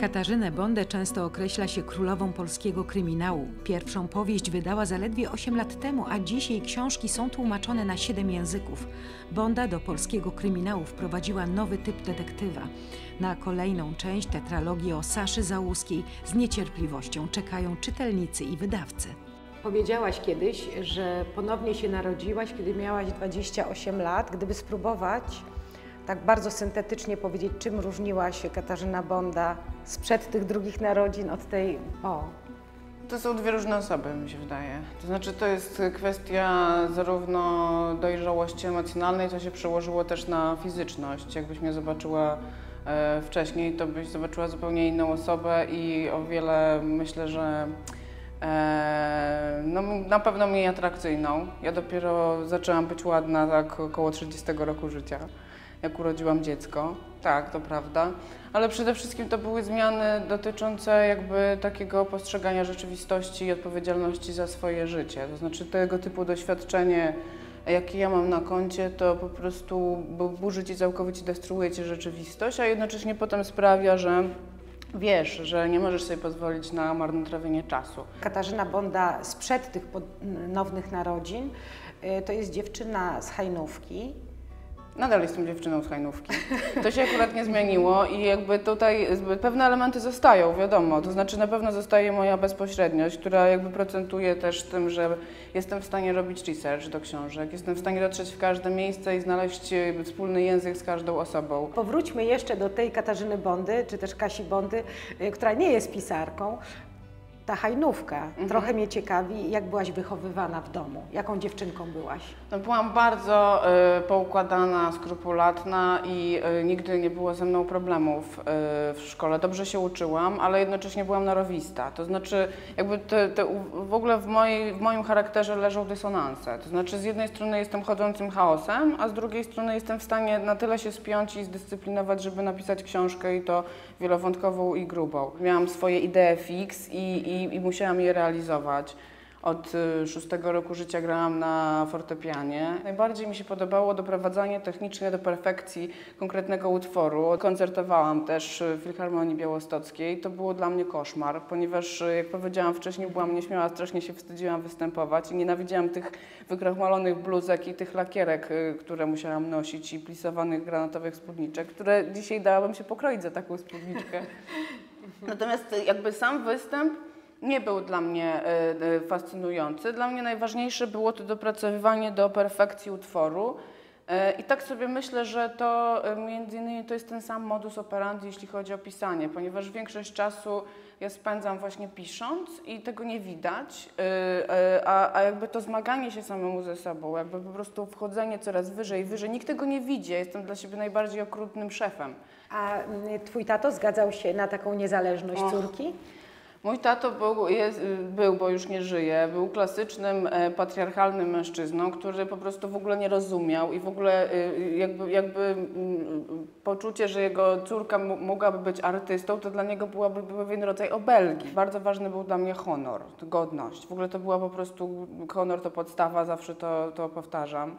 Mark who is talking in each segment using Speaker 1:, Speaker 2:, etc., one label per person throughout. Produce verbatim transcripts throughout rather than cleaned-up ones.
Speaker 1: Katarzynę Bondę często określa się królową polskiego kryminału. Pierwszą powieść wydała zaledwie osiem lat temu, a dziś jej książki są tłumaczone na siedem języków. Bonda do polskiego kryminału wprowadziła nowy typ detektywa. Na kolejną część tetralogii o Saszy Załuskiej z niecierpliwością czekają czytelnicy i wydawcy.
Speaker 2: Powiedziałaś kiedyś, że ponownie się narodziłaś, kiedy miałaś dwadzieścia osiem lat. Gdyby spróbować tak bardzo syntetycznie powiedzieć, czym różniła się Katarzyna Bonda sprzed tych drugich narodzin od tej po?
Speaker 3: To są dwie różne osoby, mi się wydaje. To znaczy, to jest kwestia zarówno dojrzałości emocjonalnej, co się przełożyło też na fizyczność. Jakbyś mnie zobaczyła e, wcześniej, to byś zobaczyła zupełnie inną osobę i o wiele, myślę, że e, no, na pewno mniej atrakcyjną. Ja dopiero zaczęłam być ładna tak około trzydziestego roku życia, jak urodziłam dziecko. Tak, to prawda. Ale przede wszystkim to były zmiany dotyczące jakby takiego postrzegania rzeczywistości i odpowiedzialności za swoje życie. To znaczy tego typu doświadczenie, jakie ja mam na koncie, to po prostu burzy ci całkowicie, destruuje ci rzeczywistość, a jednocześnie potem sprawia, że wiesz, że nie możesz sobie pozwolić na marnotrawienie czasu.
Speaker 2: Katarzyna Bonda sprzed tych ponownych narodzin to jest dziewczyna z Hajnówki.
Speaker 3: Nadal jestem dziewczyną z Hajnówki. To się akurat nie zmieniło i jakby tutaj pewne elementy zostają, wiadomo. To znaczy na pewno zostaje moja bezpośredniość, która jakby procentuje też tym, że jestem w stanie robić research do książek, jestem w stanie dotrzeć w każde miejsce i znaleźć wspólny język z każdą osobą.
Speaker 2: Powróćmy jeszcze do tej Katarzyny Bondy, czy też Kasi Bondy, która nie jest pisarką. Ta Hajnówka mhm. trochę mnie ciekawi, jak byłaś wychowywana w domu, jaką dziewczynką byłaś?
Speaker 3: No, byłam bardzo y, poukładana, skrupulatna i y, nigdy nie było ze mną problemów y, w szkole. Dobrze się uczyłam, ale jednocześnie byłam narowista. To znaczy jakby te, te, w ogóle w, mojej, w moim charakterze leżą dysonanse. To znaczy z jednej strony jestem chodzącym chaosem, a z drugiej strony jestem w stanie na tyle się spiąć i zdyscyplinować, żeby napisać książkę i to wielowątkową i grubą. Miałam swoje idee fix i, i I musiałam je realizować. Od szóstego roku życia grałam na fortepianie. Najbardziej mi się podobało doprowadzanie technicznie do perfekcji konkretnego utworu. Koncertowałam też w Filharmonii Białostockiej. To było dla mnie koszmar, ponieważ, jak powiedziałam wcześniej, byłam nieśmiała, strasznie się wstydziłam występować i nienawidziłam tych wykrochmalonych bluzek i tych lakierek, które musiałam nosić i plisowanych granatowych spódniczek, które dzisiaj dałabym się pokroić za taką spódniczkę. Natomiast jakby sam występ nie był dla mnie y, fascynujący. Dla mnie najważniejsze było to dopracowywanie do perfekcji utworu. Y, I tak sobie myślę, że to y, między innymi to jest ten sam modus operandi, jeśli chodzi o pisanie, ponieważ większość czasu ja spędzam właśnie pisząc i tego nie widać, y, y, a, a jakby to zmaganie się samemu ze sobą, jakby po prostu wchodzenie coraz wyżej, wyżej, nikt tego nie widzi. Ja jestem dla siebie najbardziej okrutnym szefem.
Speaker 2: A twój tato zgadzał się na taką niezależność
Speaker 3: Och.
Speaker 2: córki?
Speaker 3: Mój tato był, jest, był, bo już nie żyje, był klasycznym e, patriarchalnym mężczyzną, który po prostu w ogóle nie rozumiał i w ogóle e, jakby, jakby m, poczucie, że jego córka mogłaby być artystą, to dla niego byłaby pewien rodzaj obelgi. Bardzo ważny był dla mnie honor, godność. W ogóle to była po prostu, honor to podstawa, zawsze to, to powtarzam.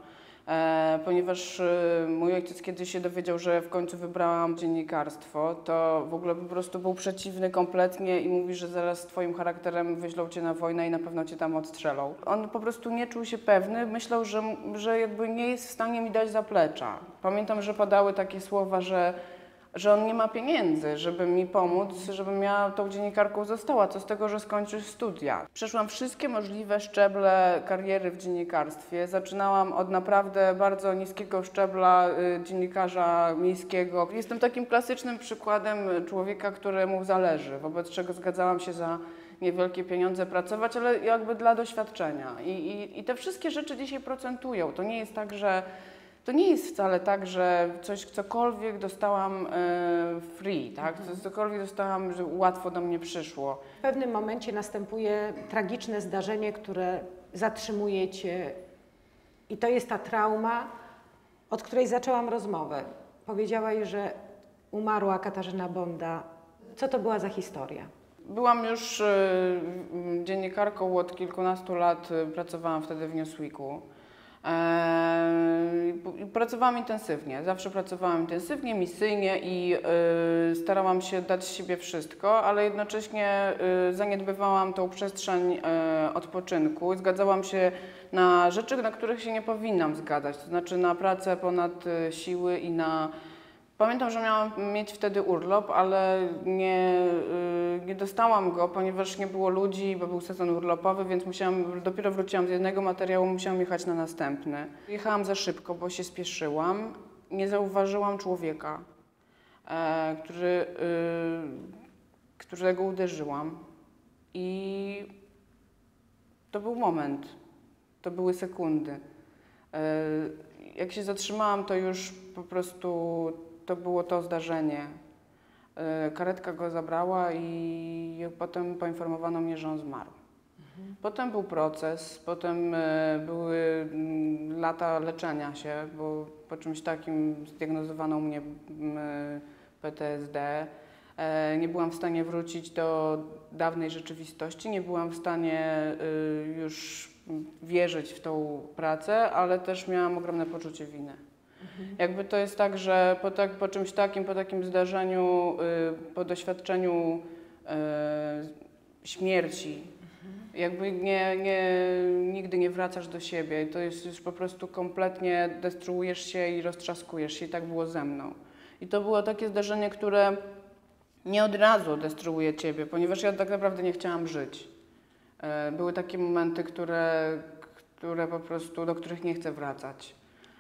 Speaker 3: E, ponieważ e, mój ojciec kiedyś się dowiedział, że w końcu wybrałam dziennikarstwo, to w ogóle po prostu był przeciwny kompletnie i mówi, że zaraz z twoim charakterem wyślą cię na wojnę i na pewno cię tam odstrzelą. On po prostu nie czuł się pewny, myślał, że, że jakby nie jest w stanie mi dać zaplecza. Pamiętam, że padały takie słowa, że że on nie ma pieniędzy, żeby mi pomóc, żebym ja tą dziennikarką została, co z tego, że skończysz studia. Przeszłam wszystkie możliwe szczeble kariery w dziennikarstwie. Zaczynałam od naprawdę bardzo niskiego szczebla y, dziennikarza miejskiego. Jestem takim klasycznym przykładem człowieka, któremu zależy, wobec czego zgadzałam się za niewielkie pieniądze pracować, ale jakby dla doświadczenia. I, i, i te wszystkie rzeczy dzisiaj procentują. To nie jest tak, że To nie jest wcale tak, że coś, cokolwiek dostałam e, free, tak? Cokolwiek dostałam, że łatwo do mnie przyszło.
Speaker 2: W pewnym momencie następuje tragiczne zdarzenie, które zatrzymuje cię i to jest ta trauma, od której zaczęłam rozmowę. Powiedziałaś, że umarła Katarzyna Bonda. Co to była za historia?
Speaker 3: Byłam już e, dziennikarką od kilkunastu lat, pracowałam wtedy w Newsweeku. Eee, pracowałam intensywnie, zawsze pracowałam intensywnie, misyjnie i y, starałam się dać z siebie wszystko, ale jednocześnie y, zaniedbywałam tą przestrzeń y, odpoczynku. Zgadzałam się na rzeczy, na których się nie powinnam zgadzać, to znaczy na pracę ponad y, siły i na... Pamiętam, że miałam mieć wtedy urlop, ale nie, y, nie dostałam go, ponieważ nie było ludzi, bo był sezon urlopowy, więc musiałam, dopiero wróciłam z jednego materiału, musiałam jechać na następny. Jechałam za szybko, bo się spieszyłam. Nie zauważyłam człowieka, e, który, y, którego uderzyłam. I to był moment, to były sekundy. E, jak się zatrzymałam, to już po prostu... To było to zdarzenie. Karetka go zabrała i potem poinformowano mnie, że on zmarł. Mhm. Potem był proces, potem były lata leczenia się, bo po czymś takim zdiagnozowano u mnie P T S D. Nie byłam w stanie wrócić do dawnej rzeczywistości, nie byłam w stanie już wierzyć w tą pracę, ale też miałam ogromne poczucie winy. Mhm. Jakby to jest tak, że po, tak, po czymś takim, po takim zdarzeniu, y, po doświadczeniu y, śmierci, mhm. jakby nie, nie, nigdy nie wracasz do siebie. To jest już po prostu kompletnie destruujesz się i roztrzaskujesz się i tak było ze mną. I to było takie zdarzenie, które nie od razu destruuje ciebie, ponieważ ja tak naprawdę nie chciałam żyć. Y, były takie momenty, które, które po prostu, do których nie chcę wracać.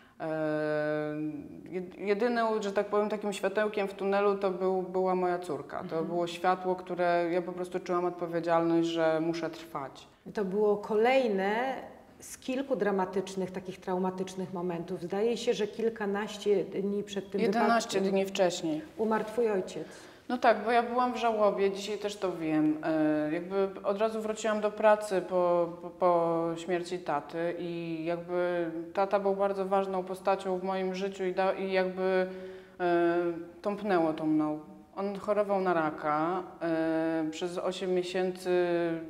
Speaker 3: Jedyną, że tak powiem, takim światełkiem w tunelu to był, była moja córka. To mhm. było światło, które ja po prostu czułam odpowiedzialność, że muszę trwać.
Speaker 2: To było kolejne z kilku dramatycznych, takich traumatycznych momentów. Zdaje się, że kilkanaście dni przed tym
Speaker 3: jedenaście
Speaker 2: wypadkiem
Speaker 3: dni wcześniej
Speaker 2: umarł twój ojciec.
Speaker 3: No tak, bo ja byłam w żałobie, dzisiaj też to wiem. E, jakby od razu wróciłam do pracy po, po, po śmierci taty i jakby tata był bardzo ważną postacią w moim życiu i, da, i jakby e, tąpnęło to mną. On chorował na raka. E, przez osiem miesięcy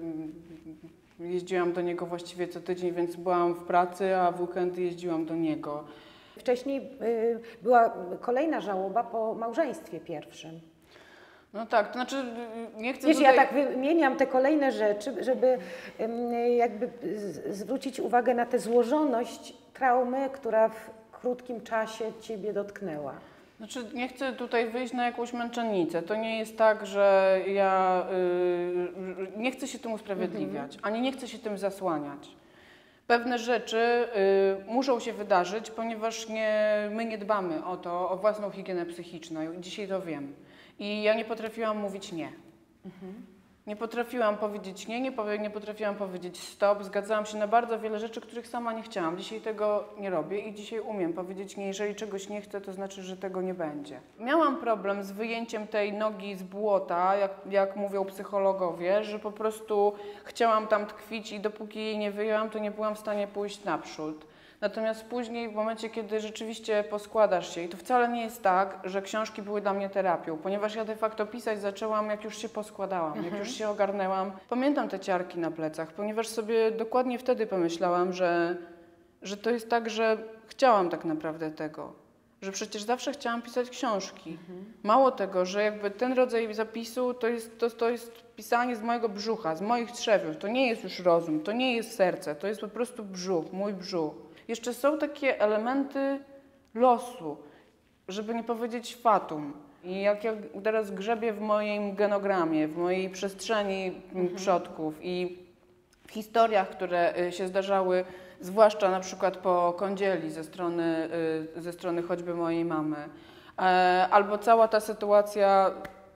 Speaker 3: jeździłam do niego właściwie co tydzień, więc byłam w pracy, a w weekendy jeździłam do niego.
Speaker 2: Wcześniej y, była kolejna żałoba po małżeństwie pierwszym.
Speaker 3: No tak, to znaczy nie chcę
Speaker 2: Wiesz,
Speaker 3: tutaj...
Speaker 2: ja tak wymieniam te kolejne rzeczy, żeby jakby zwrócić uwagę na tę złożoność traumy, która w krótkim czasie ciebie dotknęła.
Speaker 3: Znaczy nie chcę tutaj wyjść na jakąś męczennicę. To nie jest tak, że ja yy, nie chcę się tym usprawiedliwiać, mm-hmm. ani nie chcę się tym zasłaniać. Pewne rzeczy y, muszą się wydarzyć, ponieważ nie, my nie dbamy o to, o własną higienę psychiczną. Dzisiaj to wiem. I ja nie potrafiłam mówić nie. Mhm. Nie potrafiłam powiedzieć nie, nie, powie, nie potrafiłam powiedzieć stop. Zgadzałam się na bardzo wiele rzeczy, których sama nie chciałam. Dzisiaj tego nie robię i dzisiaj umiem powiedzieć nie. Jeżeli czegoś nie chcę, to znaczy, że tego nie będzie. Miałam problem z wyjęciem tej nogi z błota, jak, jak mówią psychologowie, że po prostu chciałam tam tkwić i dopóki jej nie wyjęłam, to nie byłam w stanie pójść naprzód. Natomiast później, w momencie, kiedy rzeczywiście poskładasz się, i to wcale nie jest tak, że książki były dla mnie terapią, ponieważ ja de facto pisać zaczęłam, jak już się poskładałam, mhm. jak już się ogarnęłam. Pamiętam te ciarki na plecach, ponieważ sobie dokładnie wtedy pomyślałam, że, że to jest tak, że chciałam tak naprawdę tego. Że przecież zawsze chciałam pisać książki. Mhm. Mało tego, że jakby ten rodzaj zapisu to jest, to, to jest pisanie z mojego brzucha, z moich trzewiów. To nie jest już rozum, to nie jest serce, to jest po prostu brzuch, mój brzuch. Jeszcze są takie elementy losu, żeby nie powiedzieć fatum. I jak ja teraz grzebię w moim genogramie, w mojej przestrzeni mhm. przodków i w historiach, które się zdarzały, zwłaszcza na przykład po kądzieli ze strony, ze strony choćby mojej mamy, albo cała ta sytuacja,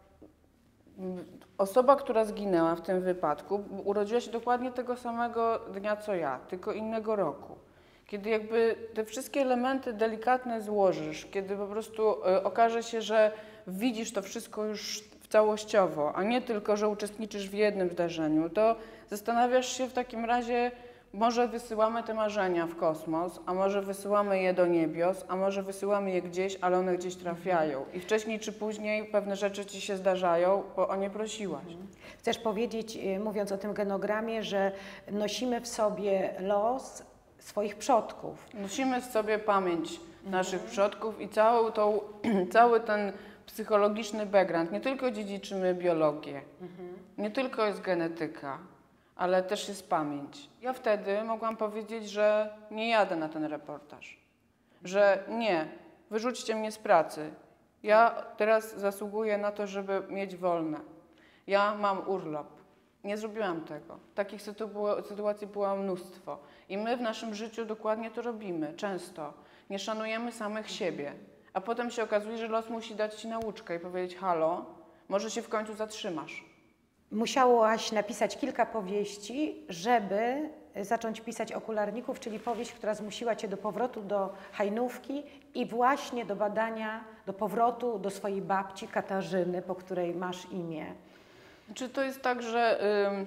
Speaker 3: osoba, która zginęła w tym wypadku, urodziła się dokładnie tego samego dnia co ja, tylko innego roku. Kiedy jakby te wszystkie elementy delikatne złożysz, kiedy po prostu y, okaże się, że widzisz to wszystko już całościowo, a nie tylko, że uczestniczysz w jednym zdarzeniu, to zastanawiasz się w takim razie, może wysyłamy te marzenia w kosmos, a może wysyłamy je do niebios, a może wysyłamy je gdzieś, ale one gdzieś trafiają. I wcześniej czy później pewne rzeczy ci się zdarzają, bo o nie prosiłaś.
Speaker 2: Chcesz powiedzieć, mówiąc o tym genogramie, że nosimy w sobie los, swoich przodków.
Speaker 3: Musimy w sobie pamięć naszych przodków i całą tą, cały ten psychologiczny background. Nie tylko dziedziczymy biologię, nie tylko jest genetyka, ale też jest pamięć. Ja wtedy mogłam powiedzieć, że nie jadę na ten reportaż, że nie, wyrzućcie mnie z pracy. Ja teraz zasługuję na to, żeby mieć wolne. Ja mam urlop. Nie zrobiłam tego. Takich sytuacji było mnóstwo. I my w naszym życiu dokładnie to robimy, często. Nie szanujemy samych siebie. A potem się okazuje, że los musi dać ci nauczkę i powiedzieć: halo, może się w końcu zatrzymasz.
Speaker 2: Musiałaś napisać kilka powieści, żeby zacząć pisać Okularników, czyli powieść, która zmusiła cię do powrotu do Hajnówki i właśnie do badania, do powrotu do swojej babci Katarzyny, po której masz imię.
Speaker 3: Czy to jest tak, że y,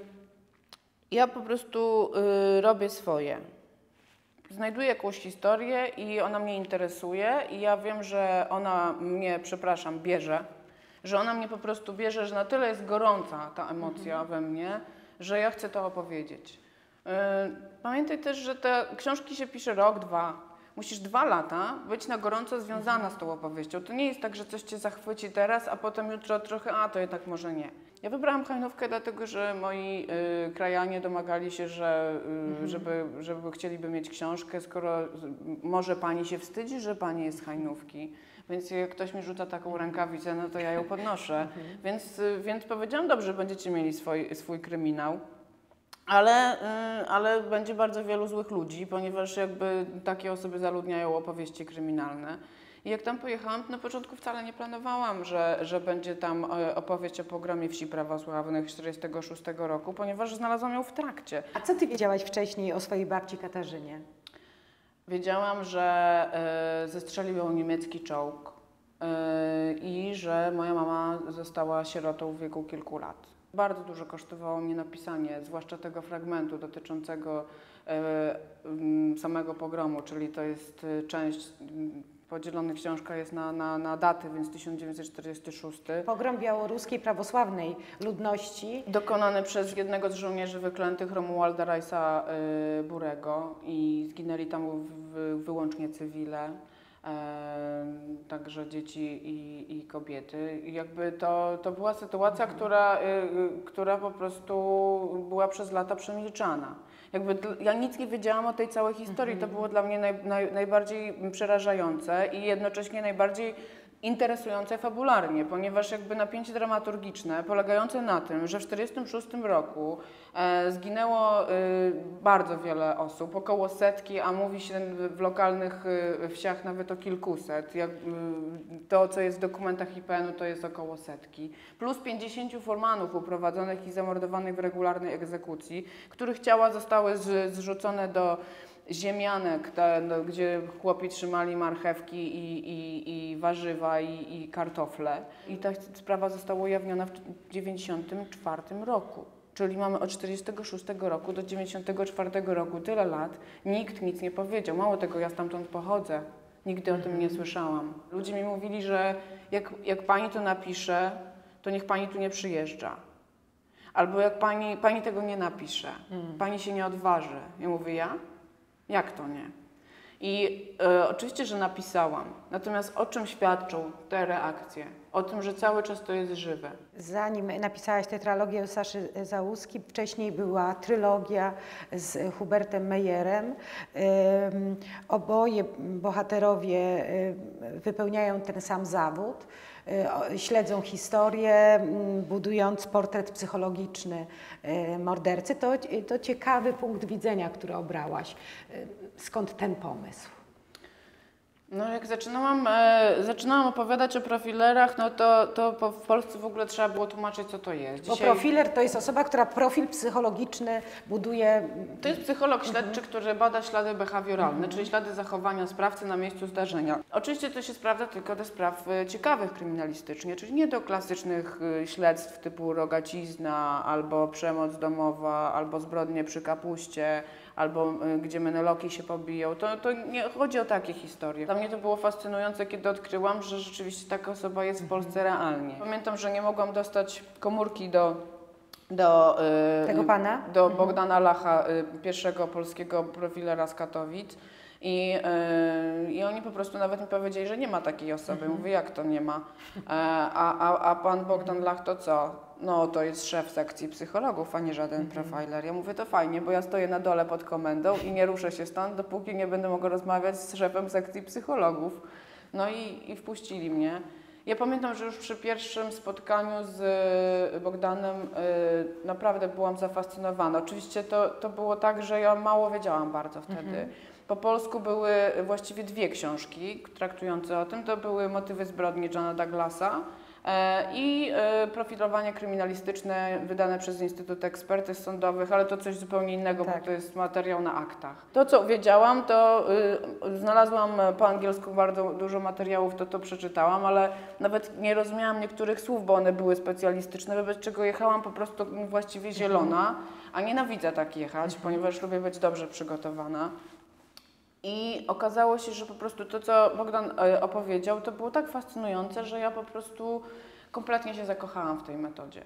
Speaker 3: ja po prostu y, robię swoje. Znajduję jakąś historię i ona mnie interesuje i ja wiem, że ona mnie, przepraszam, bierze, że ona mnie po prostu bierze, że na tyle jest gorąca ta emocja we mnie, że ja chcę to opowiedzieć. Yy, pamiętaj też, że te książki się pisze rok, dwa. Musisz dwa lata być na gorąco związana z tą opowieścią. To nie jest tak, że coś cię zachwyci teraz, a potem jutro trochę, a to jednak może nie. Ja wybrałam Hajnówkę dlatego, że moi y, krajanie domagali się, że, y, mhm. żeby, żeby chcieliby mieć książkę, skoro y, może pani się wstydzi, że pani jest z Hajnówki. Więc jak ktoś mi rzuca taką rękawicę, no to ja ją podnoszę. Mhm. Więc, y, więc powiedziałam, dobrze, będziecie mieli swój, swój kryminał. Ale, y, ale będzie bardzo wielu złych ludzi, ponieważ jakby takie osoby zaludniają opowieści kryminalne. I jak tam pojechałam, to na początku wcale nie planowałam, że, że będzie tam opowieść o pogromie wsi prawosławnych z tysiąc dziewięćset czterdziestego szóstego roku, ponieważ znalazłam ją w trakcie.
Speaker 2: A co ty wiedziałaś wcześniej o swojej babci Katarzynie?
Speaker 3: Wiedziałam, że y, zestrzelił ją niemiecki czołg y, i że moja mama została sierotą w wieku kilku lat. Bardzo dużo kosztowało mnie napisanie, zwłaszcza tego fragmentu dotyczącego y, y, samego pogromu, czyli to jest y, część y, podzielona książka jest na, na, na daty, więc tysiąc dziewięćset czterdziesty szósty.
Speaker 2: Pogrom białoruskiej prawosławnej ludności.
Speaker 3: Dokonany przez jednego z żołnierzy wyklętych Romualda Rajsa y, Burego i zginęli tam w, w, wyłącznie cywile. E, także dzieci i, i kobiety. I jakby to, to była sytuacja, mhm. która, y, y, która po prostu była przez lata przemilczana. Jakby ja nic nie wiedziałam o tej całej historii. Mhm. To było dla mnie naj, naj, najbardziej przerażające i jednocześnie najbardziej interesujące fabularnie, ponieważ jakby napięcie dramaturgiczne polegające na tym, że w tysiąc dziewięćset czterdziestym szóstym roku e, zginęło e, bardzo wiele osób, około setki, a mówi się w lokalnych e, wsiach nawet o kilkuset. Jak, e, to, co jest w dokumentach I P N u, to jest około setki. Plus pięćdziesięciu furmanów uprowadzonych i zamordowanych w regularnej egzekucji, których ciała zostały z, zrzucone do ziemianek, te, no, gdzie chłopi trzymali marchewki i, i, i warzywa i, i kartofle. I ta sprawa została ujawniona w dziewięćdziesiątym czwartym roku. Czyli mamy od czterdziestego szóstego roku do dziewięćdziesiątego czwartego roku tyle lat. Nikt nic nie powiedział. Mało tego, ja stamtąd pochodzę. Nigdy o tym nie słyszałam. Ludzie mi mówili, że jak, jak pani to napisze, to niech pani tu nie przyjeżdża. Albo jak pani, pani tego nie napisze, pani się nie odważy. Ja mówię, ja? Jak to nie? I e, oczywiście, że napisałam. Natomiast o czym świadczą te reakcje? O tym, że cały czas to jest żywe.
Speaker 2: Zanim napisałaś tetralogię Saszy Załuski, wcześniej była trylogia z Hubertem Meyerem. Um, oboje bohaterowie um, wypełniają ten sam zawód. Śledzą historię, budując portret psychologiczny mordercy. To, to ciekawy punkt widzenia, który obrałaś. Skąd ten pomysł?
Speaker 3: No jak zaczynałam, e, zaczynałam opowiadać o profilerach, no to, to po, w Polsce w ogóle trzeba było tłumaczyć, co to jest.
Speaker 2: Dzisiaj... Bo profiler to jest osoba, która profil psychologiczny buduje...
Speaker 3: To jest psycholog śledczy, mhm. który bada ślady behawioralne, mhm. czyli ślady zachowania sprawcy na miejscu zdarzenia. Oczywiście to się sprawdza tylko do spraw ciekawych kryminalistycznie, czyli nie do klasycznych śledztw typu rogacizna, albo przemoc domowa, albo zbrodnie przy kapuście, albo y, gdzie menoloki się pobiją. To, to nie chodzi o takie historie. Dla mnie to było fascynujące, kiedy odkryłam, że rzeczywiście taka osoba jest w Polsce realnie. Pamiętam, że nie mogłam dostać komórki do do, y,
Speaker 2: Tego pana?
Speaker 3: do
Speaker 2: Mhm.
Speaker 3: Bogdana Lacha, y, pierwszego polskiego profilera z Katowic. I, yy, I oni po prostu nawet mi powiedzieli, że nie ma takiej osoby.
Speaker 2: Mhm.
Speaker 3: Mówię, jak to nie ma? E, a, a, a pan Bogdan Lach to co? No to jest szef sekcji psychologów, a nie żaden
Speaker 2: Mhm.
Speaker 3: profiler. Ja mówię, to fajnie, bo ja stoję na dole pod komendą i nie ruszę się stąd, dopóki nie będę mogła rozmawiać z szefem sekcji psychologów. No i, i wpuścili mnie. Ja pamiętam, że już przy pierwszym spotkaniu z y, Bogdanem y, naprawdę byłam zafascynowana. Oczywiście to, to było tak, że ja mało wiedziałam bardzo wtedy.
Speaker 2: Mhm.
Speaker 3: Po polsku były właściwie dwie książki traktujące o tym. To były Motywy zbrodni Johna Douglasa e, i e, Profilowanie kryminalistyczne wydane przez Instytut Ekspertyz Sądowych, ale to coś zupełnie innego,
Speaker 2: Tak.
Speaker 3: bo to jest materiał na aktach. To, co wiedziałam, to y, znalazłam po angielsku bardzo dużo materiałów, to to przeczytałam, ale nawet nie rozumiałam niektórych słów, bo one były specjalistyczne, wobec czego jechałam po prostu właściwie zielona, a nienawidzę tak jechać, ponieważ lubię być dobrze przygotowana. I okazało się, że po prostu to, co Bogdan opowiedział, to było tak fascynujące, że ja po prostu kompletnie się zakochałam w tej metodzie.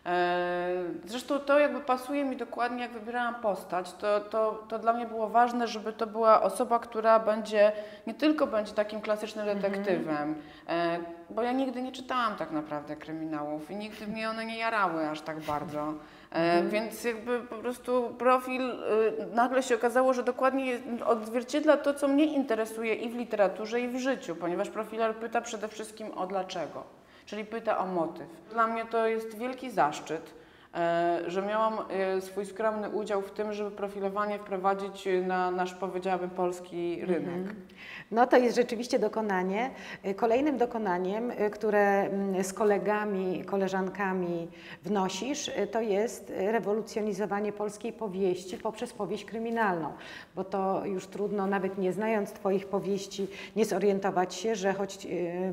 Speaker 3: Zresztą to jakby pasuje mi dokładnie, jak wybierałam postać, to, to, to dla mnie było ważne, żeby to była osoba, która będzie, nie tylko będzie takim klasycznym detektywem, mm-hmm. bo ja nigdy nie czytałam tak naprawdę kryminałów i nigdy mnie one nie jarały aż tak bardzo. E, więc jakby po prostu profil, y, nagle się okazało, że dokładnie jest, odzwierciedla to, co mnie interesuje i w literaturze, i w życiu, ponieważ profiler pyta przede wszystkim o dlaczego, czyli pyta o motyw. Dla mnie to jest wielki zaszczyt, e, że miałam e, swój skromny udział w tym, żeby profilowanie wprowadzić na nasz, powiedziałabym, polski rynek.
Speaker 2: No to jest rzeczywiście dokonanie. Kolejnym dokonaniem, które z kolegami, koleżankami wnosisz, to jest rewolucjonizowanie polskiej powieści poprzez powieść kryminalną, bo to już trudno, nawet nie znając Twoich powieści, nie zorientować się, że choć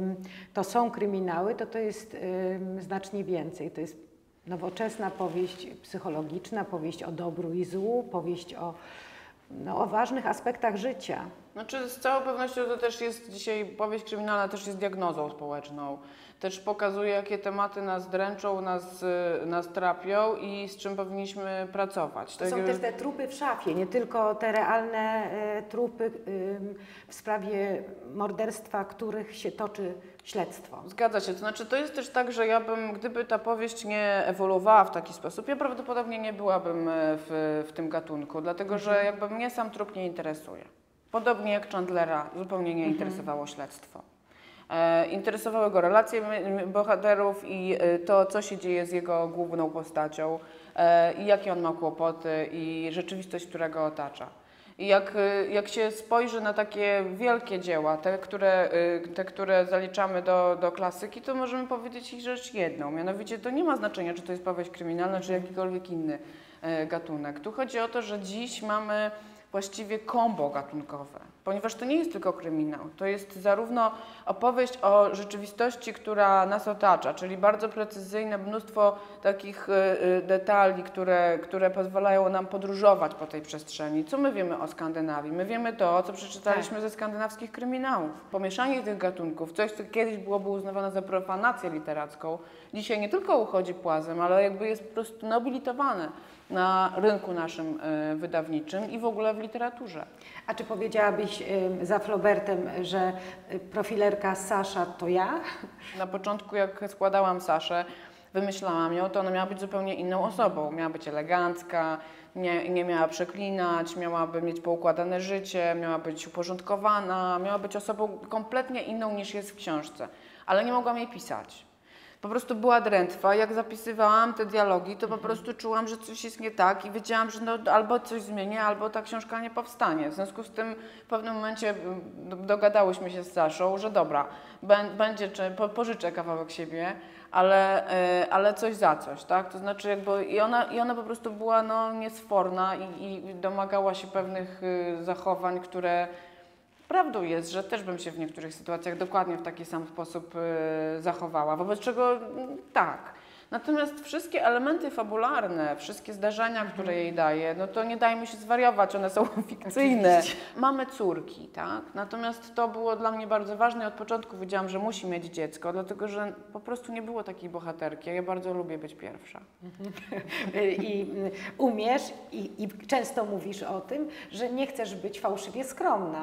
Speaker 2: to są kryminały, to to jest znacznie więcej. To jest nowoczesna powieść psychologiczna, powieść o dobru i złu, powieść o No, o ważnych aspektach życia.
Speaker 3: Znaczy, z całą pewnością to też jest dzisiaj, powieść kryminalna też jest diagnozą społeczną. Też pokazuje, jakie tematy nas dręczą, nas, nas trapią i z czym powinniśmy pracować.
Speaker 2: To
Speaker 3: tak
Speaker 2: są
Speaker 3: jakby...
Speaker 2: też te trupy w szafie, nie tylko te realne e, trupy e, w sprawie morderstwa, których się toczy śledztwo.
Speaker 3: Zgadza się, to znaczy to jest też tak, że ja bym, gdyby ta powieść nie ewoluowała w taki sposób, ja prawdopodobnie nie byłabym w, w tym gatunku, dlatego mhm. że jakby mnie sam trup nie interesuje. Podobnie jak Chandlera, zupełnie nie interesowało mhm. śledztwo. E, interesowały go relacje bohaterów i to, co się dzieje z jego główną postacią e, i jakie on ma kłopoty i rzeczywistość, która go otacza. I jak, jak się spojrzy na takie wielkie dzieła, te, które, te, które zaliczamy do, do klasyki, to możemy powiedzieć ich rzecz jedną. Mianowicie to nie ma znaczenia, czy to jest powieść kryminalna, czy jakikolwiek inny gatunek. Tu chodzi o to, że dziś mamy właściwie kombo gatunkowe, ponieważ to nie jest tylko kryminał, to jest zarówno opowieść o rzeczywistości, która nas otacza, czyli bardzo precyzyjne mnóstwo takich y, detali, które, które pozwalają nam podróżować po tej przestrzeni. Co my wiemy o Skandynawii? My wiemy to, co przeczytaliśmy tak. ze skandynawskich kryminałów. Pomieszanie tych gatunków, coś, co kiedyś byłoby uznawane za profanację literacką, dzisiaj nie tylko uchodzi płazem, ale jakby jest po prostu nobilitowane na rynku naszym y, wydawniczym i w ogóle w literaturze.
Speaker 2: A czy powiedziałabyś y, za Flaubertem, że profilerka Sasza to ja?
Speaker 3: Na początku, jak składałam Saszę, wymyślałam ją, to ona miała być zupełnie inną osobą. Miała być elegancka, nie, nie miała przeklinać, miałaby mieć poukładane życie, miała być uporządkowana, miała być osobą kompletnie inną niż jest w książce, ale nie mogłam jej pisać. Po prostu była drętwa. Jak zapisywałam te dialogi, to po prostu czułam, że coś jest nie tak i wiedziałam, że no, albo coś zmienię, albo ta książka nie powstanie. W związku z tym w pewnym momencie dogadałyśmy się z Saszą, że dobra, będzie, czy pożyczę kawałek siebie, ale, ale coś za coś, tak? To znaczy jakby i ona, i ona po prostu była no, niesforna i, i domagała się pewnych zachowań, które prawdą jest, że też bym się w niektórych sytuacjach dokładnie w taki sam sposób y, zachowała, wobec czego y, tak. Natomiast wszystkie elementy fabularne, wszystkie zdarzenia, które jej daje, no to nie dajmy się zwariować, one są fikcyjne.
Speaker 2: Oczywiście.
Speaker 3: Mamy córki, tak? Natomiast to było dla mnie bardzo ważne i od początku wiedziałam, że musi mieć dziecko, dlatego że po prostu nie było takiej bohaterki, a ja bardzo lubię być pierwsza.
Speaker 2: I umiesz i, i często mówisz o tym, że nie chcesz być fałszywie skromna.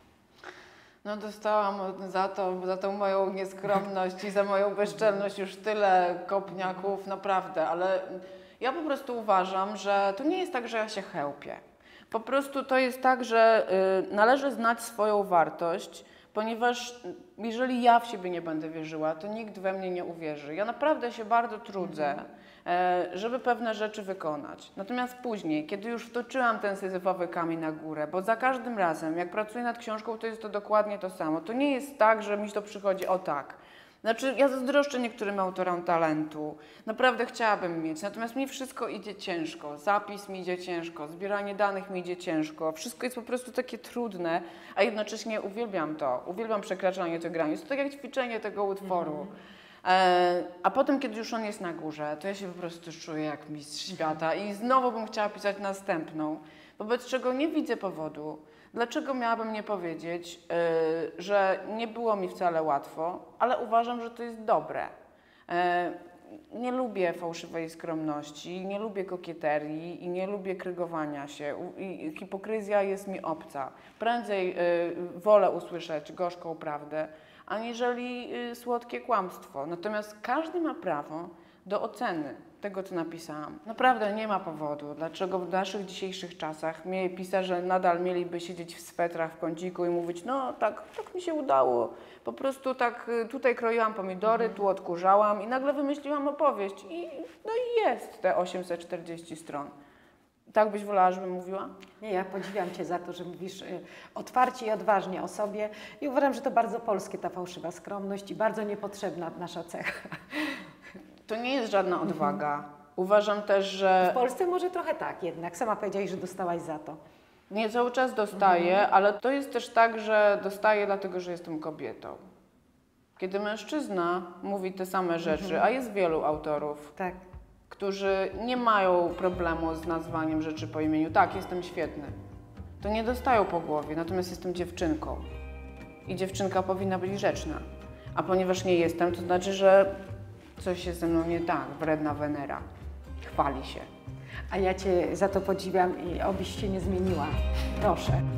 Speaker 3: No dostałam za to, za tą moją nieskromność i za moją bezczelność już tyle kopniaków, naprawdę, ale ja po prostu uważam, że to nie jest tak, że ja się chełpię. Po prostu to jest tak, że y, należy znać swoją wartość, ponieważ jeżeli ja w siebie nie będę wierzyła, to nikt we mnie nie uwierzy. Ja naprawdę się bardzo trudzę, e, żeby pewne rzeczy wykonać. Natomiast później, kiedy już wtoczyłam ten syzyfowy kamień na górę, bo za każdym razem, jak pracuję nad książką, to jest to dokładnie to samo. To nie jest tak, że mi to przychodzi o tak. Znaczy, ja zazdroszczę niektórym autorom talentu. Naprawdę chciałabym mieć, natomiast mi wszystko idzie ciężko. Zapis mi idzie ciężko, zbieranie danych mi idzie ciężko. Wszystko jest po prostu takie trudne, a jednocześnie uwielbiam to. Uwielbiam przekraczanie tych granic. To tak jak ćwiczenie tego utworu. E, a potem, kiedy już on jest na górze, to ja się po prostu czuję jak mistrz świata i znowu bym chciała pisać następną, wobec czego nie widzę powodu, dlaczego miałabym nie powiedzieć, yy, że nie było mi wcale łatwo, ale uważam, że to jest dobre. Yy, nie lubię fałszywej skromności, nie lubię kokieterii i nie lubię krygowania się. U, i, hipokryzja jest mi obca. Prędzej yy, wolę usłyszeć gorzką prawdę, aniżeli yy, słodkie kłamstwo. Natomiast każdy ma prawo do oceny tego, co napisałam. Naprawdę nie ma powodu, dlaczego w naszych dzisiejszych czasach pisarze nadal mieliby siedzieć w swetrach w kąciku i mówić, no tak, tak mi się udało. Po prostu tak tutaj kroiłam pomidory, mhm. tu odkurzałam i nagle wymyśliłam opowieść i no i jest te osiemset czterdzieści stron. Tak byś wolała, żebym mówiła?
Speaker 2: Nie, ja podziwiam Cię za to, że mówisz y, otwarcie i odważnie o sobie i uważam, że to bardzo polskie ta fałszywa skromność i bardzo niepotrzebna nasza cecha.
Speaker 3: To nie jest żadna odwaga. Uważam też, że...
Speaker 2: W Polsce może trochę tak jednak. Sama powiedziałaś, że dostałaś za to.
Speaker 3: Nie, cały czas dostaję, mhm. ale to jest też tak, że dostaję dlatego, że jestem kobietą. Kiedy mężczyzna mówi te same rzeczy, mhm. a jest wielu autorów,
Speaker 2: tak.
Speaker 3: którzy nie mają problemu z nazwaniem rzeczy po imieniu. Tak, jestem świetny. To nie dostają po głowie, natomiast jestem dziewczynką. I dziewczynka powinna być grzeczna. A ponieważ nie jestem, to znaczy, że coś jest ze mną nie tak, wredna Wenera. Chwali się.
Speaker 2: A ja Cię za to podziwiam i obyś się nie zmieniła. Proszę.